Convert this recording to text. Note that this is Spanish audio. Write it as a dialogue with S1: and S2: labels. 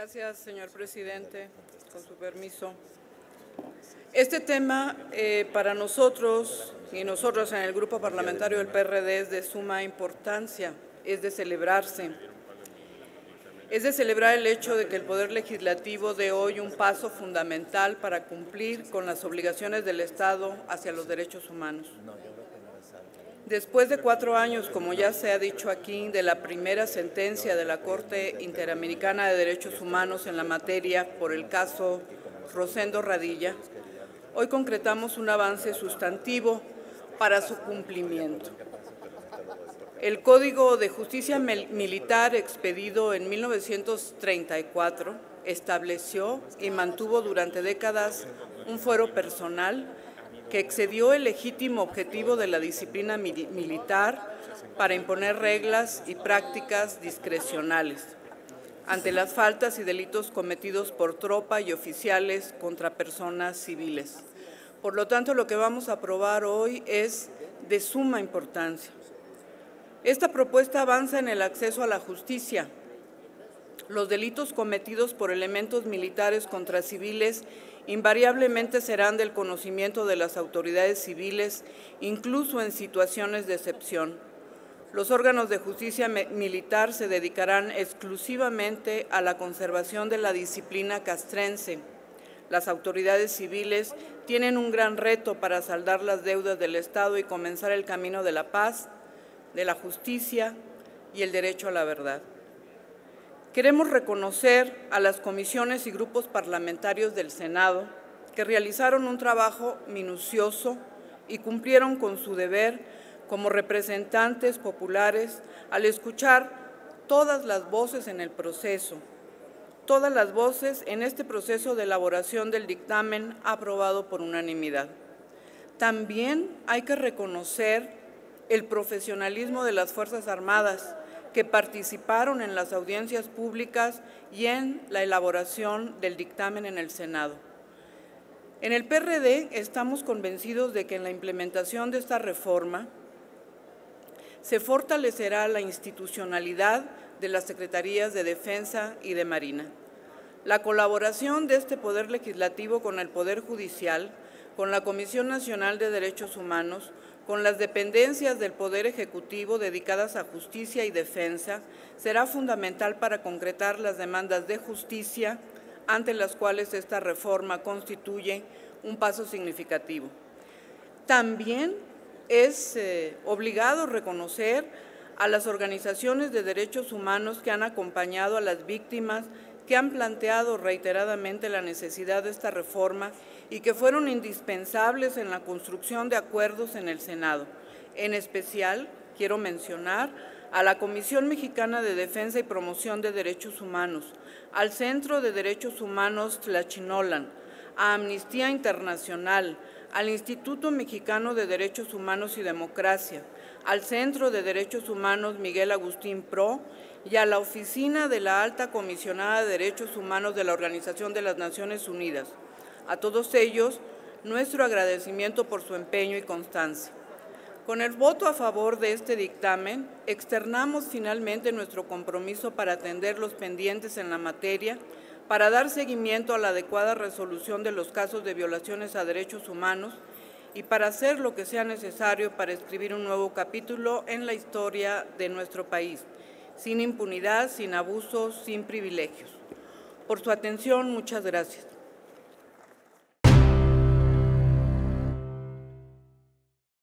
S1: Gracias, señor presidente. Con su permiso. Este tema para nosotros y nosotros en el Grupo Parlamentario del PRD es de suma importancia, es de celebrarse. Es de celebrar el hecho de que el Poder Legislativo dé hoy un paso fundamental para cumplir con las obligaciones del Estado hacia los derechos humanos. Después de 4 años, como ya se ha dicho aquí, de la primera sentencia de la Corte Interamericana de Derechos Humanos en la materia por el caso Rosendo Radilla, hoy concretamos un avance sustantivo para su cumplimiento. El Código de Justicia Militar, expedido en 1934, estableció y mantuvo durante décadas un fuero personal que excedió el legítimo objetivo de la disciplina militar para imponer reglas y prácticas discrecionales ante las faltas y delitos cometidos por tropa y oficiales contra personas civiles. Por lo tanto, lo que vamos a aprobar hoy es de suma importancia. Esta propuesta avanza en el acceso a la justicia. Los delitos cometidos por elementos militares contra civiles invariablemente serán del conocimiento de las autoridades civiles, incluso en situaciones de excepción. Los órganos de justicia militar se dedicarán exclusivamente a la conservación de la disciplina castrense. Las autoridades civiles tienen un gran reto para saldar las deudas del Estado y comenzar el camino de la paz, de la justicia y el derecho a la verdad. Queremos reconocer a las comisiones y grupos parlamentarios del Senado que realizaron un trabajo minucioso y cumplieron con su deber como representantes populares al escuchar todas las voces en el proceso, todas las voces en este proceso de elaboración del dictamen aprobado por unanimidad. También hay que reconocer el profesionalismo de las Fuerzas Armadas, que participaron en las audiencias públicas y en la elaboración del dictamen en el Senado. En el PRD estamos convencidos de que en la implementación de esta reforma se fortalecerá la institucionalidad de las Secretarías de Defensa y de Marina. La colaboración de este Poder Legislativo con el Poder Judicial, con la Comisión Nacional de Derechos Humanos, con las dependencias del Poder Ejecutivo dedicadas a justicia y defensa, será fundamental para concretar las demandas de justicia ante las cuales esta reforma constituye un paso significativo. También es obligado reconocer a las organizaciones de derechos humanos que han acompañado a las víctimas, que han planteado reiteradamente la necesidad de esta reforma y que fueron indispensables en la construcción de acuerdos en el Senado. En especial, quiero mencionar a la Comisión Mexicana de Defensa y Promoción de Derechos Humanos, al Centro de Derechos Humanos Tlachinolan, a Amnistía Internacional, al Instituto Mexicano de Derechos Humanos y Democracia, al Centro de Derechos Humanos Miguel Agustín Pro y a la Oficina de la Alta Comisionada de Derechos Humanos de la Organización de las Naciones Unidas. A todos ellos, nuestro agradecimiento por su empeño y constancia. Con el voto a favor de este dictamen, externamos finalmente nuestro compromiso para atender los pendientes en la materia, para dar seguimiento a la adecuada resolución de los casos de violaciones a derechos humanos y para hacer lo que sea necesario para escribir un nuevo capítulo en la historia de nuestro país, sin impunidad, sin abusos, sin privilegios. Por su atención, muchas gracias.